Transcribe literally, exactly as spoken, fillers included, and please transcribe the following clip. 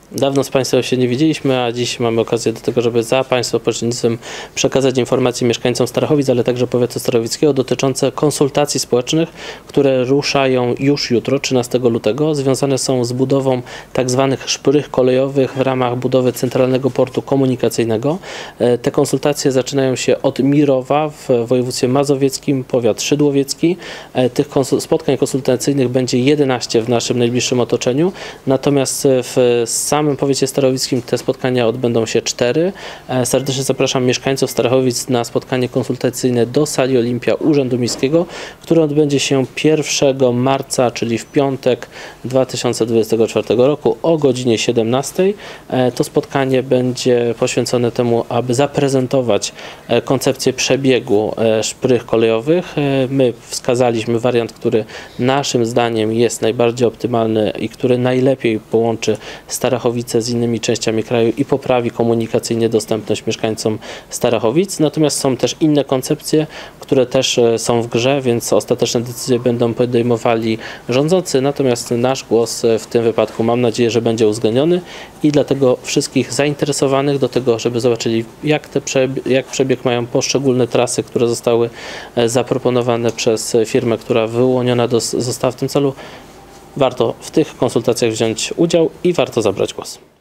Dawno z Państwem się nie widzieliśmy, a dziś mamy okazję do tego, żeby za Państwa pośrednictwem przekazać informacje mieszkańcom Starachowic, ale także powiatu starachowickiego dotyczące konsultacji społecznych, które ruszają już jutro, trzynastego lutego. Związane są z budową tak zwanych szprych kolejowych w ramach budowy Centralnego Portu Komunikacyjnego. Te konsultacje zaczynają się od Mirowa w województwie mazowieckim, powiat szydłowiecki. Tych konsul- spotkań konsultacyjnych będzie jedenaście w naszym najbliższym otoczeniu, natomiast w samym W powiecie starachowickim te spotkania odbędą się cztery. Serdecznie zapraszam mieszkańców Starachowic na spotkanie konsultacyjne do sali Olimpia Urzędu Miejskiego, które odbędzie się pierwszego marca, czyli w piątek dwa tysiące dwudziestego czwartego roku o godzinie siedemnastej. To spotkanie będzie poświęcone temu, aby zaprezentować koncepcję przebiegu szprych kolejowych. My wskazaliśmy wariant, który naszym zdaniem jest najbardziej optymalny i który najlepiej połączy Starachowice z innymi częściami kraju i poprawi komunikacyjnie dostępność mieszkańcom Starachowic. Natomiast są też inne koncepcje, które też są w grze, więc ostateczne decyzje będą podejmowali rządzący. Natomiast nasz głos w tym wypadku, mam nadzieję, że będzie uwzględniony i dlatego wszystkich zainteresowanych do tego, żeby zobaczyli, jak, te przebieg, jak przebieg mają poszczególne trasy, które zostały zaproponowane przez firmę, która wyłoniona do, została w tym celu, warto w tych konsultacjach wziąć udział i warto zabrać głos.